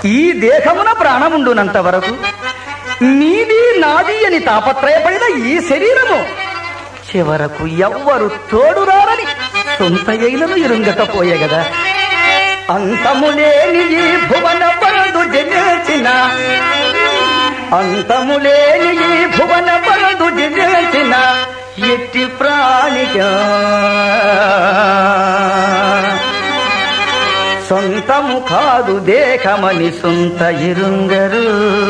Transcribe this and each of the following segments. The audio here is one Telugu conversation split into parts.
ఈ దేహమున ప్రాణముండునంత వరకు నీది నాది అని తాపత్రయపడిన ఈ శరీరము చివరకు ఎవ్వరు తోడురారని సొంత అయినను ఇరుంగకపోయే గదా. అంతములేని ఈ భువన పరదు జనించిన, అంతములేని ఈ భువన పరదు జనించిన ఎట్టి ప్రాణిగా సొంతము కాదు దేహమని సొంత ఇరుంగరు.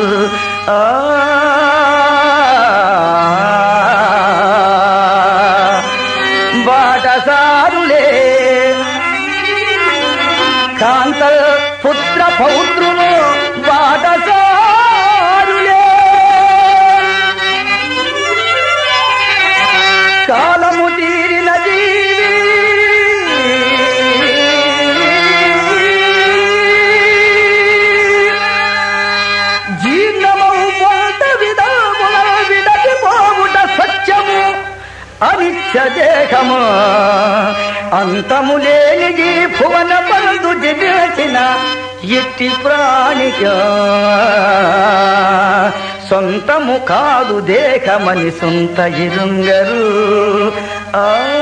బాటసారులే కాంత పుత్ర పౌత్రులు బాటసారులే, కాలము తీరిన జీవి జీర్ణమౌ పొంత విధముల విడచిపోవుట సత్యము అనిత్య దేహము. అంతములేని ఈ భువన పరదు జనించిన ఎట్టి ప్రాణిగా సొంతము కాదు దేహమని సొంత ఇరుంగరు.